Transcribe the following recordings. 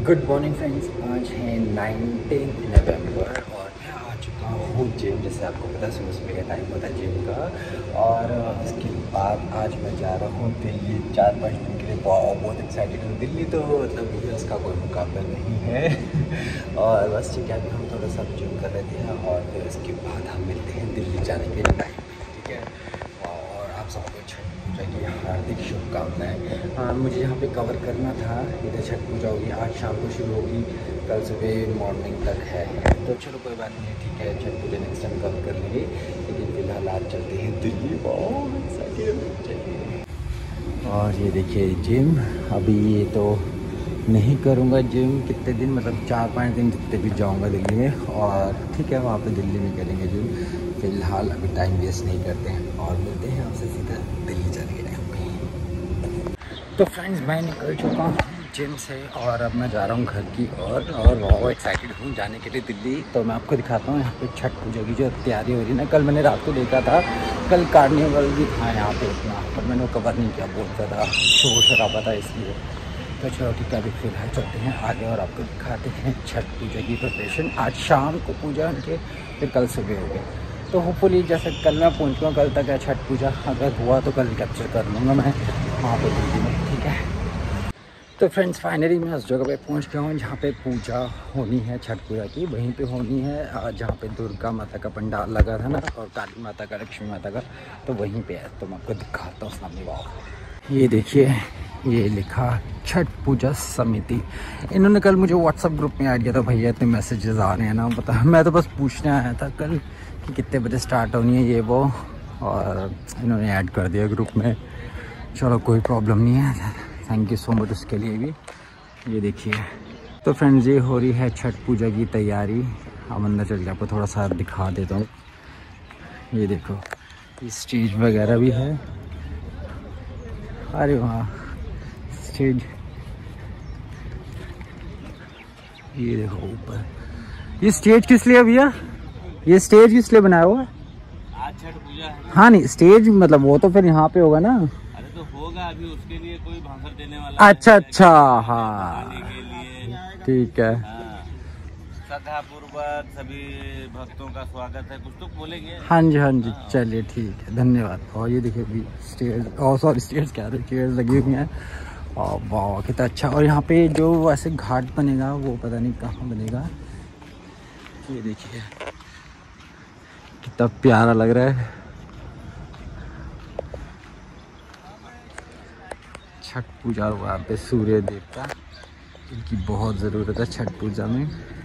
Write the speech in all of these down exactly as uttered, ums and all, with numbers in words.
Good morning friends, आज है nineteen November और मैं आ चुका हूँ जिम। जैसे आपको पता है सुबह सुबह का टाइम होता है जिम का। और इसके बाद आज मैं जा रहा हूँ दिल्ली चार पाँच दिन के लिए। बहुत एक्साइटेड हूँ। दिल्ली तो मतलब मुझे उसका कोई मुकाबला नहीं है। और बस ठीक है, अभी हम थोड़ा सा जिम कर लेते हैं और फिर उसके बाद हम मिलते हैं दिल्ली जाने के टाइम, ठीक है। और आप सबको छठ पूजा की हार्दिक शुभकामनाएं। हाँ, मुझे यहाँ पे कवर करना था। इधर छठ पूजा होगी, आज शाम को शुरू होगी, कल सुबह मॉर्निंग तक है। तो चलो कोई बात नहीं, ठीक है, Chhath Puja next time cover कर लेंगे। लेकिन फिलहाल आज चलते हैं दिल्ली। बहुत एक्साइटेड चलिए। और ये देखिए जिम, अभी ये तो नहीं करूँगा जिम कितने दिन, मतलब चार पाँच दिन जितने भी जाऊँगा दिल्ली में। और ठीक है, वहाँ पे दिल्ली में करेंगे जिम। फ़िलहाल अभी टाइम वेस्ट नहीं करते हैं और मिलते हैं आपसे सीधा दिल्ली जाने के टाइम पे। तो फ्रेंड्स, मैं निकल चुका हूँ जिम से और अब मैं जा रहा हूँ घर की ओर। और बहुत एक्साइटेड हूँ जाने के लिए दिल्ली। तो मैं आपको दिखाता हूँ यहाँ पे छठ पूजा की जो तैयारी हो रही है ना। कल मैंने रात को देखा था, कल कार्निवल भी था यहाँ पे इतना, पर मैंने वो कवर नहीं किया, बहुत ज़्यादा शोर शराबा था इसलिए। तो चलो ठीक है, अभी फिलहाल चलते हैं आगे और आपको दिखाते हैं छठ पूजा की प्रिपरेशन। आज शाम को पूजा उनके, फिर कल सुबह हो गए। तो होपफुली जैसे कल मैं पहुँच गया, कल तक है छठ पूजा। अगर हुआ तो कल कैप्चर कर लूँगा मैं वहाँ पे दिल्ली में, ठीक है। तो फ्रेंड्स, फाइनली मैं उस जगह पे पहुँच गया हूँ जहाँ पे पूजा होनी है छठ पूजा की। वहीं पे होनी है जहाँ पे दुर्गा माता का पंडाल लगा था ना, और काली माता का, लक्ष्मी माता का, तो वहीं पे है। तो मैं आपको दिखाता हूँ सामने। वाह, ये देखिए, ये लिखा छठ पूजा समिति। इन्होंने कल मुझे व्हाट्सएप ग्रुप में ऐड किया था। भैया इतने मैसेजेस आ रहे हैं ना, पता। मैं तो बस पूछने आया था कल कि कितने बजे स्टार्ट होनी है ये वो, और इन्होंने ऐड कर दिया ग्रुप में। चलो कोई प्रॉब्लम नहीं है, थैंक यू सो मच उसके लिए भी। ये देखिए, तो फ्रेंड्स, ये हो रही है छठ पूजा की तैयारी। हम अंदर चल के आपको थोड़ा सा दिखा देता हूँ। ये देखो, ये स्टेज वगैरह भी है। अरे वाह, स्टेज, ये देखो ऊपर। ये स्टेज किस लिए भैया? ये स्टेज किस लिए बनाया हुआ है? आज छठ पूजा है। हाँ नहीं, स्टेज मतलब वो तो फिर यहाँ पे होगा ना। अरे तो होगा, अभी उसके लिए कोई भाषण देने वाला। अच्छा अच्छा, हाँ ठीक है। श्रद्धा पूर्वक सभी भक्तों का स्वागत है, कुछ तो बोलेंगे। हाँ जी हाँ जी, चलिए ठीक है, धन्यवाद। और ये देखिए भी स्टेज, और सॉरी स्टेज क्या है, चेयर लगी हुई हैं। और वाह कितना अच्छा। और यहाँ पे जो वैसे घाट बनेगा वो पता नहीं कहाँ बनेगा। ये देखिए कितना प्यारा लग रहा है। छठ पूजा वहाँ पे सूर्य देवता, इनकी बहुत ज़रूरत है छठ पूजा में।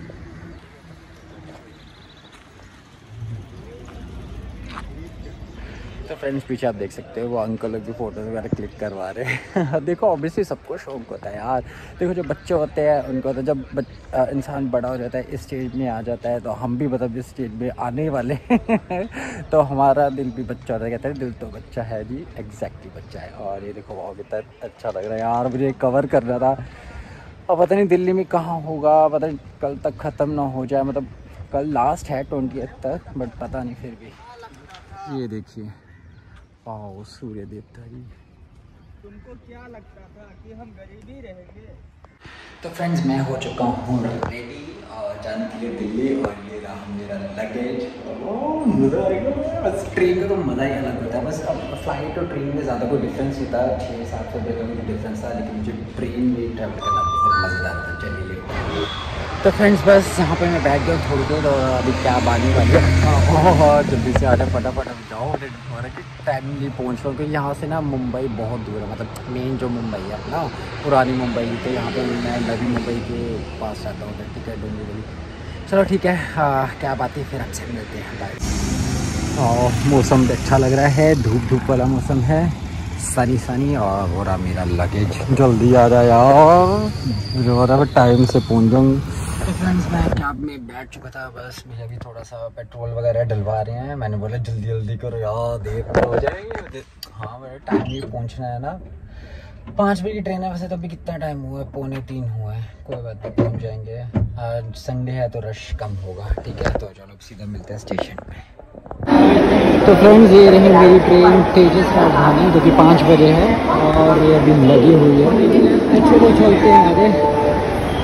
तो फ्रेंड्स, पीछे आप देख सकते हो वो अंकल लोग भी फोटोज वगैरह क्लिक करवा रहे हैं। देखो ऑब्वियसली सबको शौक होता है यार। देखो जो बच्चे होते हैं उनको तो, जब बच, आ, इंसान बड़ा हो जाता है, इस स्टेज में आ जाता है, तो हम भी मतलब इस स्टेज में आने वाले हैं। तो हमारा दिल भी बच्चा होता है। कहते हैं दिल तो बच्चा है जी, एग्जैक्टली बच्चा है। और ये देखो वो कितना अच्छा लग रहा है यार। मुझे कवर कर रहा था, और पता नहीं दिल्ली में कहाँ होगा, पता नहीं कल तक ख़त्म ना हो जाए। मतलब कल लास्ट है ट्वेंटी तक, बट पता नहीं फिर भी। ये देखिए, आओ सूर्य देवता जी। तुमको क्या लगता था कि हम गरीबी रहेंगे? तो फ्रेंड्स, मैं हो चुका हूँ रेडी और जाने के लिए दिल्ली। और ये रहा मेरा लगेज। ओह मज़ा आएगा। बस ट्रेन का तो मज़ा ही अलग होता है। बस अब फ्लाइट और ट्रेन में ज़्यादा कोई डिफरेंस नहीं था, छः सात सौ रुपये का भी डिफरेंस था, लेकिन मुझे ट्रेन में ट्रैवल करना बहुत मज़ेदार था। चलिए लेते। तो फ्रेंड्स, बस यहाँ पे मैं बैठ गया थोड़ी देर, और अभी कैब आने वाली है। और जल्दी से आ जाए, फटाफट अब जाओ। और टाइमली पहुँच रहा हूँ, क्योंकि यहाँ से ना मुंबई बहुत दूर है। मतलब मेन जो मुंबई है अपना, पुरानी मुंबई, तो यहाँ पे मैं नवी मुंबई के पास रहता हूँ, ठीक है, डोंबिवली। चलो ठीक है, कैब आती है फिर आपसे मिलते हैं, बाय। और मौसम अच्छा लग रहा है, धूप धूप वाला मौसम है, सनी सनी। और हो रहा मेरा लगेज, जल्दी आ रहा यार, जो हो रहा है टाइम से पहुँच जाऊँ। तो फ्रेंड्स, मैं कैब में बैठ चुका था, बस मुझे अभी थोड़ा सा पेट्रोल वगैरह डलवा रहे हैं। मैंने बोला जल्दी जल्दी करो यार, देर तो हो जाएगी। हाँ मेरा टाइम ही पहुँचना है ना। पाँच बजे की ट्रेन है वैसे, तो अभी कितना टाइम हुआ है, पौने तीन हुआ है। कोई बात नहीं, पहुँच जाएंगे। आज संडे है तो रश कम होगा, ठीक है। तो चलो सीधा मिलते हैं स्टेशन पे। तो फ्रेंड्स, ये रही मेरी ट्रेन तेजस राजधानी, जो कि पाँच बजे है और ये अभी लगी हुई है। चलो चलते हैं आगे।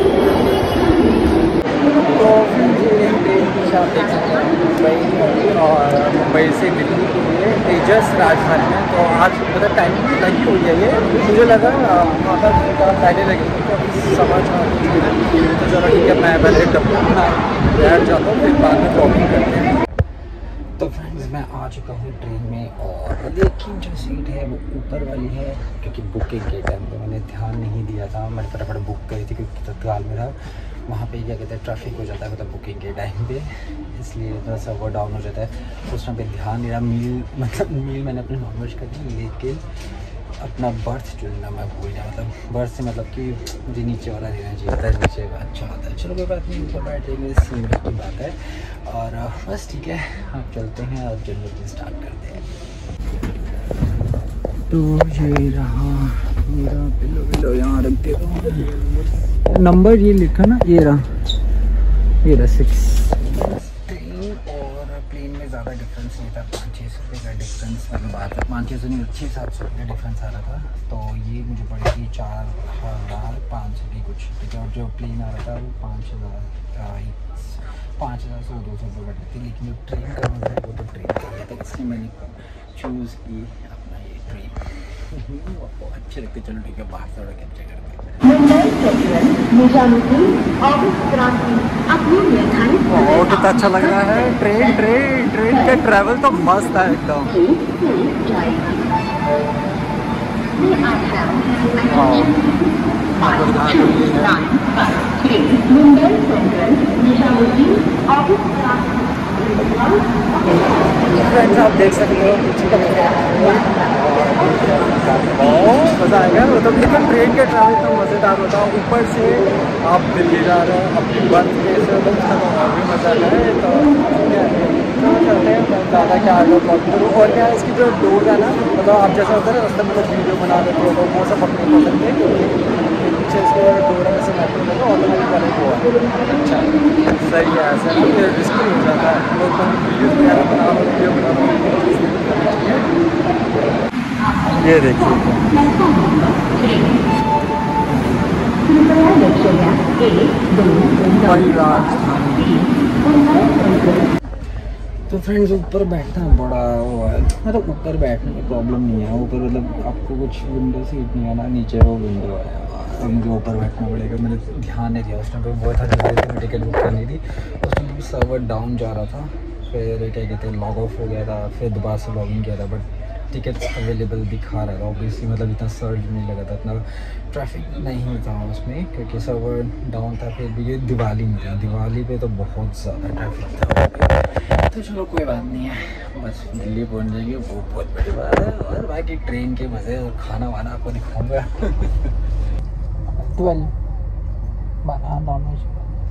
तो ये ट्रेन की आप देख सकते हैं मुंबई और मुंबई से दिल्ली के लिए तेजस राजधानी में। तो आज मतलब टाइमिंग लगी हुई है ये, मुझे लगा माता जी का पहले लगी तो अभी सवा चार तो चलो ठीक है, मैं पहले डब्बा बैठ जाता हूँ, फिर बाद में ब्लॉगिंग करते हैं। तो फ्रेंड्स मैं आ चुका हूँ ट्रेन में, और लेकिन जो सीट है वो ऊपर वाली है क्योंकि बुकिंग के टाइम पे मैंने ध्यान नहीं दिया था। मैंने फटाफट बुक करी थी क्योंकि तत्काल मेरा वहाँ पे क्या कहते हैं ट्रैफिक हो जाता है मतलब बुकिंग के टाइम पे, इसलिए थोड़ा सा वो डाउन हो जाता है। उस टाइम पे ध्यान नहीं रहा। मील मतलब मील मैंने अपने नॉनवेज कर दी, लेकिन अपना बर्थ चुनना मैं भूल गया। मतलब बर्थ से मतलब कि मुझे नीचे वाला देना चाहिए था, नीचे अच्छा आता है। चलो कोई बात नहीं, ऊपर बैठ जाएंगे, सीन की बात है। और बस ठीक है, आप चलते हैं और जल्दी स्टार्ट करते हैं। तो ये रहा मेरा पिलो पिलो, यहाँ रख दे दो। नंबर ये लिखा ना, ये रहा ये रहा सिक्स। ट्रेन और प्लेन में ज़्यादा डिफरेंस नहीं था, पाँच छः सौ रुपये का डिफरेंस मतलब बात है, पाँच छः सौ नहीं छः सात सौ रुपये का डिफरेंस आ रहा था। तो ये मुझे पड़ी थी चार हज़ार पाँच सौ की कुछ, ठीक है। और जो प्लेन आ रहा था वो पाँच हज़ार पाँच हज़ार सौ दो सौ रुपये का थी। लेकिन जो ट्रेन का मजा है वो तो ट्रेन का लिया था, इसलिए मैंने चूज़ की अपना ये ट्रेन। वो अच्छे लगते। चलो ठीक है, बाहर थोड़ा कैप्चर करते हैं। बहुत कितना अच्छा लग रहा है ट्रेन ट्रेन ट्रेन का ट्रैवल तो मस्त है एकदम। फ्रेंड्स आप देख सकते हो पीछे का बहुत मज़ा आएगा। मतलब लेकिन ट्रेन के ट्रैवल तो मज़ेदार होता है। ऊपर से आप दिल्ली जा रहे हो अपनी बर्थ प्लेस से, तो और भी मज़ा आता है। तो चलते हैं, ज़्यादा क्या आगे ब्लॉग करूँ। और क्या इसकी जो डोर है ना, मतलब आप जैसा होता है रास्ते में लोग वीडियो बना देते हो तो वो सब अपने हो सकते हैं, क्योंकि पीछे इसके डोर है से मेट्रो में तो ऑटोमेटिक वाले को अच्छा सही है। ऐसा फिर रिस्की हो जाता है, लोग वीडियो वगैरह बना लो वीडियो बना लो। ये देखिए तो फ्रेंड्स ऊपर बैठना बड़ा वो है, मतलब ऊपर बैठने में प्रॉब्लम नहीं है। ऊपर मतलब आपको कुछ विंडो सीट नहीं है ना, नीचे वो विंडो है, तो मुझे ऊपर बैठना पड़ेगा। मैंने ध्यान नहीं दिया उस टाइम पे, बहुत था जल्दी मैं टिकट बुक करनी थी। उस टाइम भी सर्वर डाउन जा रहा था, फिर क्या कहते हैं लॉग ऑफ हो गया था, फिर दोबारा से लॉग इन किया था, बट टिकट्स अवेलेबल दिखा रहा था ऑब्वियसली। मतलब इतना सर्च नहीं लगा था, इतना ट्रैफिक नहीं था उसमें क्योंकि सर्वर डाउन था। फिर भी ये दिवाली में था, दिवाली पे तो बहुत ज़्यादा ट्रैफिक था। तो चलो कोई बात नहीं है, बस दिल्ली पहुंच जाएंगे, वो बहुत बड़ी बात है। और बाकी ट्रेन के मज़े और खाना वाना आपको दिखाऊँगा। ट्वेल्व बना नॉन वेज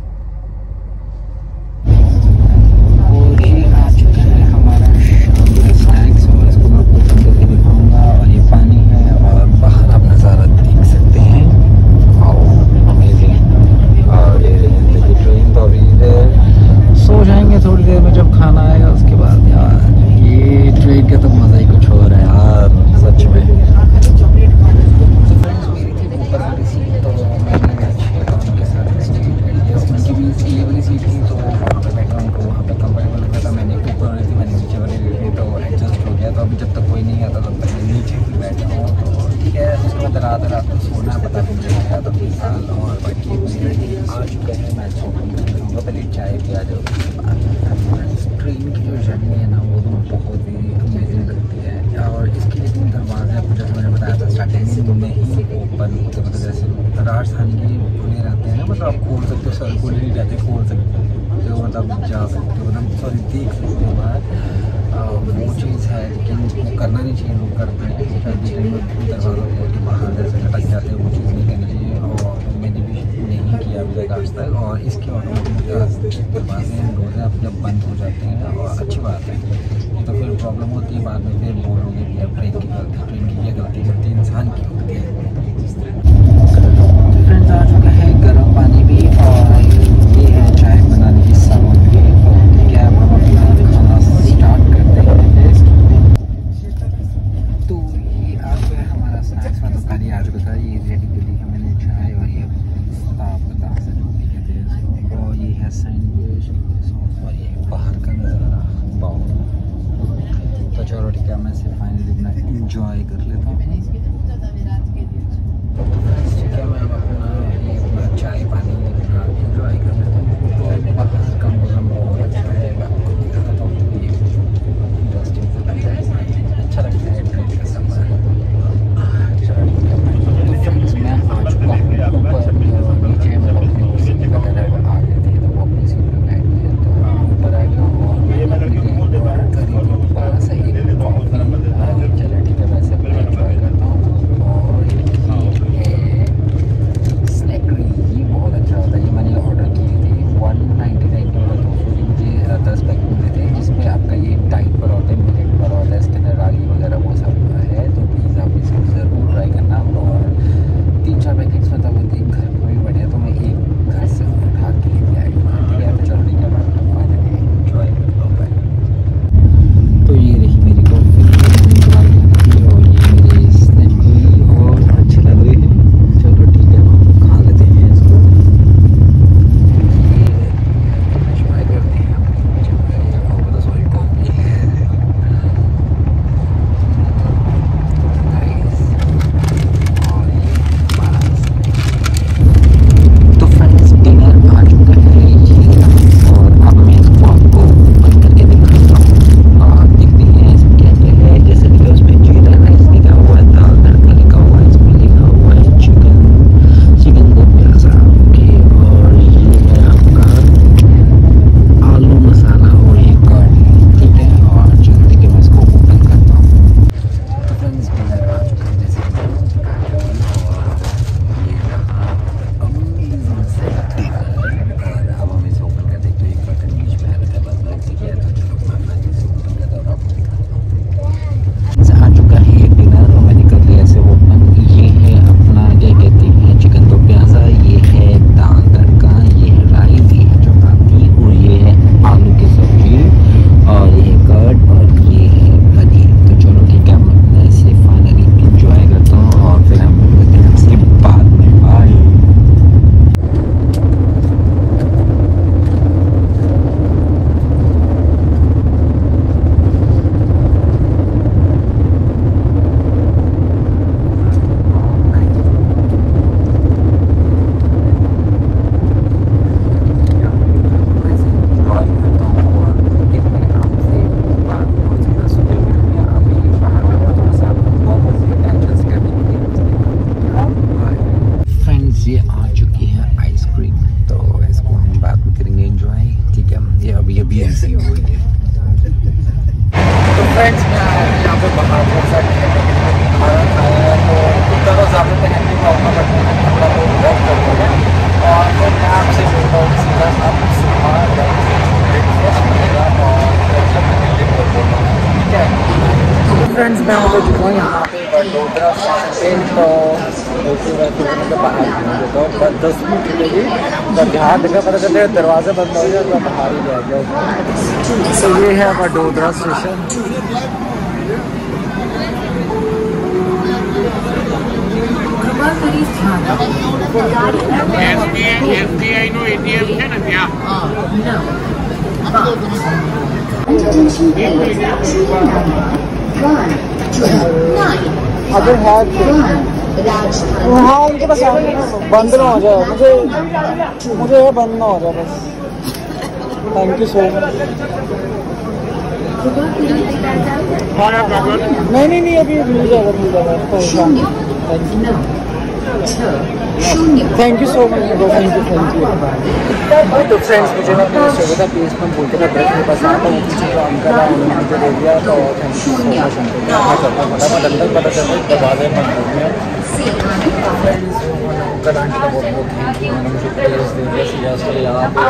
ट्रेन की जो जर्नी है ना वो तो बहुत ही अमेजिंग लगती है। और इसके लिए दरवाजे आपको जैसे मैंने बताया था स्टार्टिंग में ही ओपन होते, मतलब जैसे राजधानी के खुले रहते हैं ना, मतलब आप खोल सकते हो, सर खुले नहीं रहते, खोल सकते हो, मतलब जा सकते हो, मतलब सॉरी देख सकते हो बाहर। वो चीज़ है लेकिन वो करना नहीं चाहिए, लोग करते हैं दरवाज़ा खोल के बाहर जैसे लटक जाते हैं, वो चीज़ नहीं करनी चाहिए। और मैंने भी नहीं किया अभी तक आज तक। और इसके ऑटोमेटिक दरवाजे हैं डोर अपने बंद हो जाते हैं, और अच्छी बात है। तो फिर प्रॉब्लम होती है बाद में, फिर बोलोगे कि अब ट्रेन की गलती ट्रेन की क्या गलती गलती इंसान की होती है। फ्रेंड्स आ चुका है गर्म पानी भी, और ये है चाय बनाने की सामग्री। तो क्या हम अपना खाना स्टार्ट करते हैं। तो ये आ गया हमारा स्नैक्स, मतलब कल ही आ चुका था, ये रेडी कर ली है मैंने चाय, और ये आप बता और ये बाहर का नज़ारा बहुत। तो चलो ठीक है, मैं सिर्फ फाइनली अपना इंजॉय कर लेता हूँ। तो फ्रेंड्स ठीक है, मैं अपना ये अपना चाय पानी अपना इंजॉय कर लेता हूँ। और बाहर का मौसम बहुत अच्छा है, मैं आपको दिखाता हूँ। ये इंटरेस्टिंग अच्छा लगता है ट्रेन का सफ़र। चलो ठीक है, मैं आ चुका हूँ ऊपर नीचे, मतलब अपनी सीट वगैरह आ गए थे, तो वो अपनी सीट पर बैठ गए। तो ऊपर आ गया और करीब बारह से एक कॉफ़ी आ गई। चलो ठीक है, वैसे मैं इंजॉय करता हूँ। और ये स्नैकरी बहुत अच्छा होता है, ये मैंने ऑर्डर की थी वन नाइन्टी नाइन की, मतलब दो सौ की मुझे दस पैक मिले थे। जिसमें आपका ये टाइट पर होता है, मिलेट पर होता है, इसके अंदर रागी वगैरह वो सब है। तो प्लीज़ आप इसको ज़रूर ट्राई करना। और तीन चार पैकेट्स मतलब एक घर में भी बढ़िया, तो मैं एक घर से उठा के लेके आई हूँ। ठीक है, तो चलो ठीक है, मैं फाइनली इंजॉय करता हूँ। तो ये रही मेरी कॉफ़ी और ये मेरे स्नैक्स और अच्छे लग रहे हैं। चलो ठीक है, हम खा लेते हैं इसको, इंजॉय करते हैं अपनी सॉरी कॉफ़ी। तो फ्रेंड्स डिनर आ चुका है ये, और अब मैं इसको आपको बंद करके दिखाता हूँ। और देखते हैं इसमें क्या क्या है। जैसे कि उसमें जीरा राइस लिखा हुआ है, दाल तड़का लिखा हुआ है, इसमें लिखा हुआ है चिकन चिकन दो प्याजा ओके। और ये है आपका आलू मसाला और ये कर्ड, ठीक है। और चलो ठीक है, मैं इसको ओपन करता हूँ। तो फ्रेंड्स डिनर आ चुका है, जैसे कि मैंने दिखाया था। और ये रहा अमेजिंग से डिनर। और अब हम इसे ओपन कर देखते हैं, एक बटन बीच में रहता है बस, ठीक है। तो चलो मैं अपना इसे ओपन करता हूँ और आपको दिखाता हूँ। आ चुका है ये डिनर और मैंने कर लिया इसे ओपन। ये है अपना क्या कहते हैं चिकन दो प्याज़ा, ये है दाल तड़का, ये है राइस, ये है चपाती और ये है आलू की सब्जी, और ये है कर्ड और ये है पनीर। तो चलो ठीक है, मैं अपना इसे फाइनली इंजॉय करता हूँ और फिर हम मिलते हैं आपसे बाद में। बाय। फ्रेंड्स ये आ चुकी है आइसक्रीम, तो इसको हम बाद में करेंगे एंजॉय, ठीक है। ये अभी अभी ऐसे ही हो गई है। तो फ्रेंड्स मैं यहाँ पे बाहर बहुत सारे खाना खाया है, तो ज़्यादा ज़्यादा तक नहीं खाऊंगा, बट मैंने थोड़ा बहुत वॉक कर लिया। और तो मैं आपसे मिलता हूँ सीधा आप सुबह ब्रेकफास्ट मिलेगा और ठीक है। तो फ्रेंड्स मैं हो चुका हूँ यहाँ पे बड़ोदरा स्टेशन पे। तो बाहर तो बस दस मिनट रुकेगी, तो ध्यान देगा, पता चलते दरवाज़ा बंद हो जाए तो बाहर ही जाएगा। तो ये है बड़ोदरा स्टेशन। એસબીઆઈ નું એટીએમ છે ને ત્યાં अगर है हाँ उनके पास बंद ना हो जाए, मुझे मुझे ये बंद ना हो जाए बस। Thank you so much. नहीं नहीं नहीं अभी मिल जाएगा मिल जाएगा। Thank you so much. Thank you thank you. तो फ्रेंड्स मुझे ना अपनी सुविधा प्लीज में बोलते ना ब्रेक मेरे पास आता हूँ, पीछे जो अंकल है उन्होंने मुझे दे दिया। तो thank you so much uncle. मैं करता हूँ फटाफट अंदर पता चलता है दरवाजे में अंकल आंटी का बहुत बहुत थैंक यू, उन्होंने मुझे प्लेस दे दिया सीधा से यहाँ पे।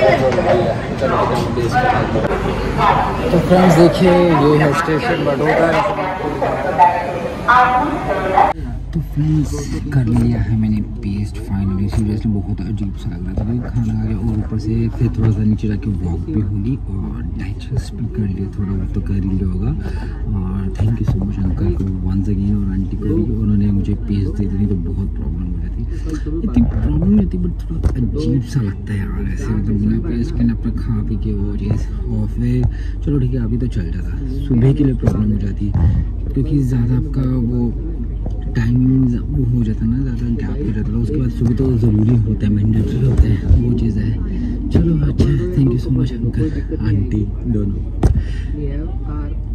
तो फ्रेंड्स देखिए ये है स्टेशन बड़ोदरा। तो फ्रेंड्स कर लिया है मैंने पेस्ट फाइनली। सीरियसली बहुत अजीब सा लग रहा था क्योंकि खाना आ गया और ऊपर से फिर थोड़ा सा नीचे जाके वॉक भी होगी और डाइजेस्ट भी कर लिया, थोड़ा बहुत तो कर ही लिया होगा। और thank you so much uncle को वंस अगेन और आंटी को भी, उन्होंने मुझे पेस्ट दे दी तो बहुत प्रॉब्लम हो जाती। इतनी प्रॉब्लम नहीं होती बट थोड़ा अजीब सा लगता है यार ऐसे, मतलब बिना पेस्ट के ना अपना खा पी के वो चीज़। और फिर चलो ठीक है अभी तो चल जाता, सुबह के लिए प्रॉब्लम हो जाती क्योंकि ज़्यादा आपका वो टाइमिंग वो हो जाता है ना, ज़्यादा गैप हो जाता है। उसके बाद सुबह तो ज़रूरी होता है, मैंडेटरी होता है, वो चीज़ है। चलो अच्छा, thank you so much uncle aunty दोनों।